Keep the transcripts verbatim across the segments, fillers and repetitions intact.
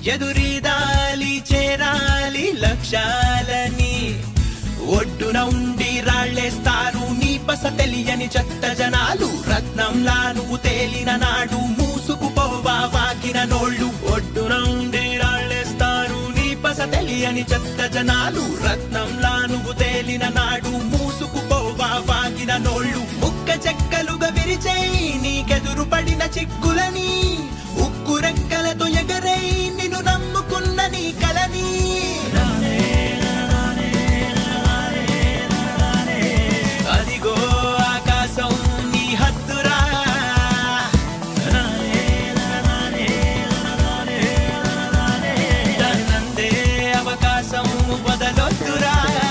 ఎదురీదాలి చేరాలి లక్ష్యాలని ఒడ్డున ఉండి రాళ్లేస్తారు నీ పస తెలియని చెత్త జనాలు రత్నంలా నువ్వు తేలిన నాడు మూసుకుపోవా వాకిన నోళ్ళు ఒడ్డున ఉండి రాళ్లేస్తారు నీ పస తెలియని చెత్త జనాలు రత్నంలా నువ్వు తేలిన నాడు మూసుకుపోవా వాకిన నోళ్ళు ముక్క చెక్కలుగా విరిచేయి నీకెదురు పడిన చిక్కులని ఉక్కు రెక్కలతో ఎగరై నిన్ను నమ్ముకున్న నీ కలని అదిగో ఆకాశం నీ హద్దురా దాన్నందే అవకాశం వదలొద్దురా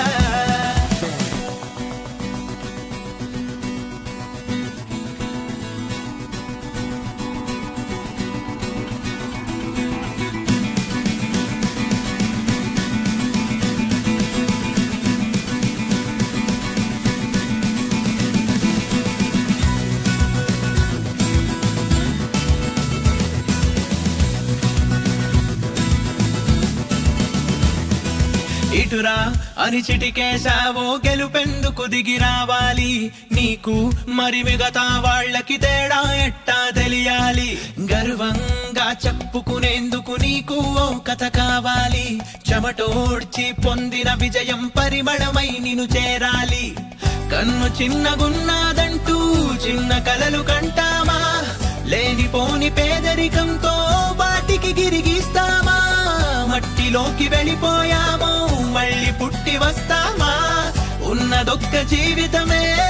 ఇటురా అని చిటికేశావో గెలుపెందుకు దిగి రావాలి నీకు మరి మిగతా వాళ్ళకి తేడా ఎట్టా తెలియాలి గర్వంగా చెప్పుకునేందుకు నీకు ఓ కథ కావాలి చెమటోడ్చి పొందిన విజయం పరిమళమై నిన్ను చేరాలి కన్ను చిన్నగున్నాదంటూ చిన్న కలలు కంటామా లేనిపోని పేదరికంతో వాటికి గిరిగిస్తామా మట్టిలోకి వెళ్ళిపోయామో మళ్ళీ పుట్టి వస్తామా ఉన్నదొక్క జీవితమే